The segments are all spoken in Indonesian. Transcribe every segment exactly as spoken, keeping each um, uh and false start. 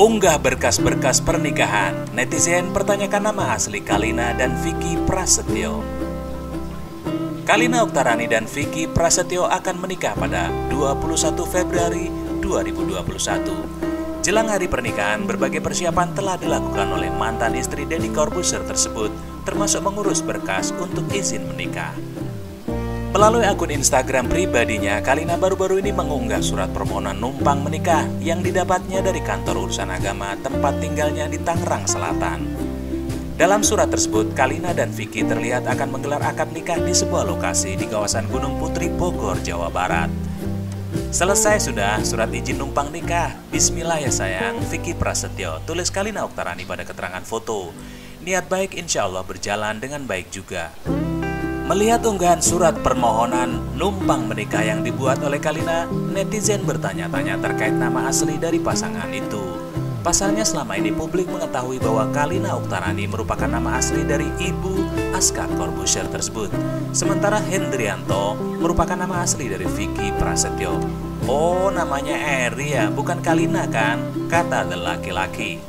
Unggah berkas-berkas pernikahan, netizen pertanyakan nama asli Kalina dan Vicky Prasetyo. Kalina Oktarani dan Vicky Prasetyo akan menikah pada dua puluh satu Februari dua ribu dua puluh satu. Jelang hari pernikahan, berbagai persiapan telah dilakukan oleh mantan istri Deddy Corbuzier tersebut, termasuk mengurus berkas untuk izin menikah. Melalui akun Instagram pribadinya, Kalina baru-baru ini mengunggah surat permohonan numpang menikah yang didapatnya dari kantor urusan agama tempat tinggalnya di Tangerang Selatan. Dalam surat tersebut, Kalina dan Vicky terlihat akan menggelar akad nikah di sebuah lokasi di kawasan Gunung Putri, Bogor, Jawa Barat. Selesai sudah surat izin numpang nikah. Bismillah ya sayang, Vicky Prasetyo, tulis Kalina Oktarani pada keterangan foto. Niat baik insya Allah berjalan dengan baik juga. Melihat unggahan surat permohonan numpang menikah yang dibuat oleh Kalina, netizen bertanya-tanya terkait nama asli dari pasangan itu. Pasalnya selama ini publik mengetahui bahwa Kalina Oktarani merupakan nama asli dari ibu Aska Corbuzier tersebut. Sementara Hendrianto merupakan nama asli dari Vicky Prasetyo. Oh, namanya Eri ya, bukan Kalina kan? Kata the laki-laki.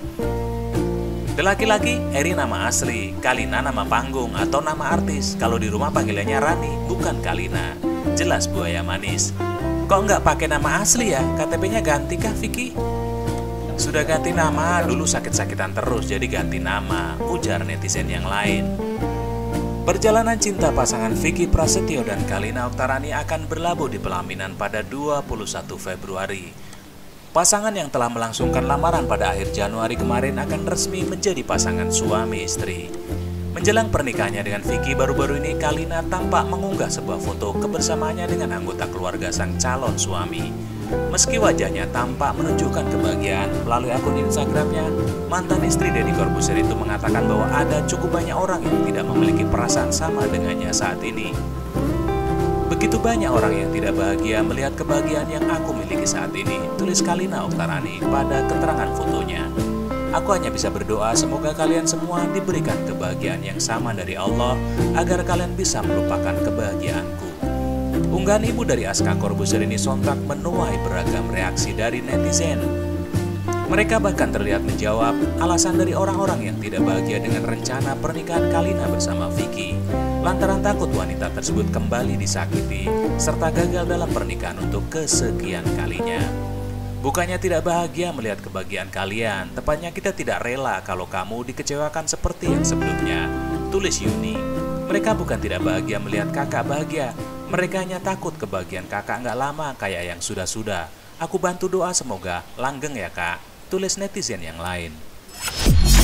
The laki-laki, Eri nama asli, Kalina nama panggung atau nama artis. Kalau di rumah panggilannya Rani, bukan Kalina. Jelas buaya manis. Kok nggak pakai nama asli ya? K T P-nya ganti kah Vicky? Sudah ganti nama, dulu sakit-sakitan terus jadi ganti nama, ujar netizen yang lain. Perjalanan cinta pasangan Vicky Prasetyo dan Kalina Oktarani akan berlabuh di pelaminan pada dua puluh satu Februari. Pasangan yang telah melangsungkan lamaran pada akhir Januari kemarin akan resmi menjadi pasangan suami istri. Menjelang pernikahannya dengan Vicky, baru-baru ini Kalina tampak mengunggah sebuah foto kebersamaannya dengan anggota keluarga sang calon suami. Meski wajahnya tampak menunjukkan kebahagiaan, melalui akun Instagramnya, mantan istri Deddy Corbuzier itu mengatakan bahwa ada cukup banyak orang yang tidak memiliki perasaan sama dengannya saat ini. Begitu banyak orang yang tidak bahagia melihat kebahagiaan yang aku miliki saat ini, tulis Kalina Oktarani pada keterangan fotonya. Aku hanya bisa berdoa semoga kalian semua diberikan kebahagiaan yang sama dari Allah agar kalian bisa melupakan kebahagiaanku. Unggahan ibu dari Aska Corbuzier ini sontak menuai beragam reaksi dari netizen. Mereka bahkan terlihat menjawab alasan dari orang-orang yang tidak bahagia dengan rencana pernikahan Kalina bersama Vicky, lantaran takut wanita tersebut kembali disakiti, serta gagal dalam pernikahan untuk kesekian kalinya. Bukannya tidak bahagia melihat kebahagiaan kalian, tepatnya kita tidak rela kalau kamu dikecewakan seperti yang sebelumnya, tulis Yuni. Mereka bukan tidak bahagia melihat kakak bahagia, mereka hanya takut kebahagiaan kakak nggak lama kayak yang sudah-sudah. Aku bantu doa semoga langgeng ya kak, tulis netizen yang lain.